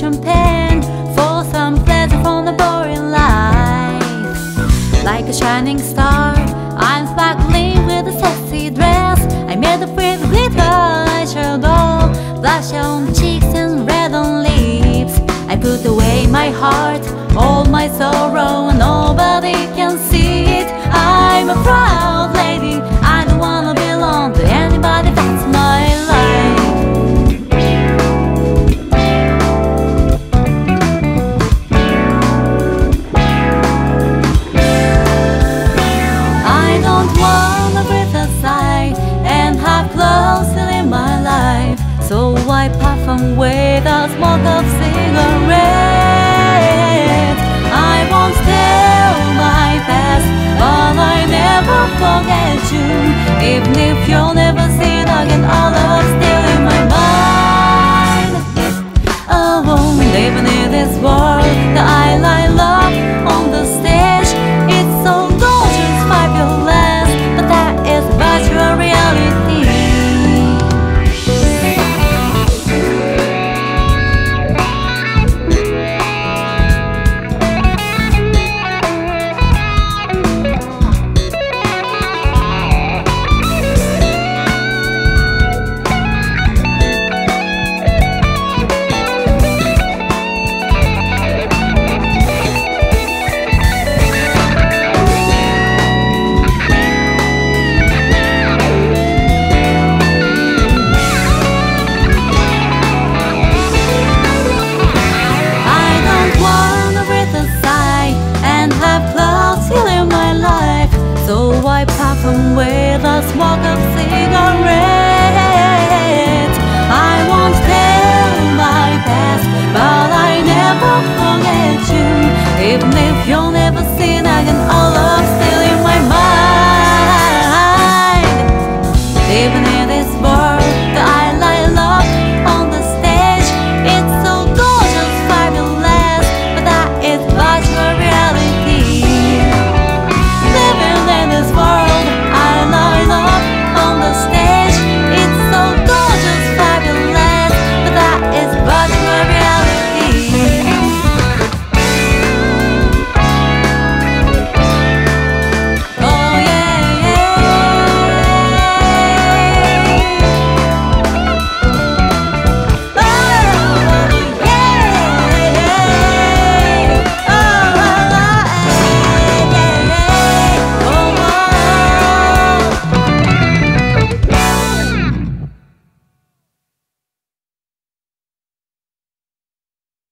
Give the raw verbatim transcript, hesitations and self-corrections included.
prescription pen for some pleasure from the boring life. Like a shining star, I'm sparkling with a sexy dress. I made a with glitter eyeshadow, blush on cheeks and red on lips. I put away my heart, all my sorrow, nobody can see it. I'm a proud lady, I don't wanna belong to anybody that's my life. I don't wanna breathe a sigh and have clothes to live my life, so I puff away the smoke of cigarettes. I won't steal my past, but I never forget you. Even if you'll never see it again, all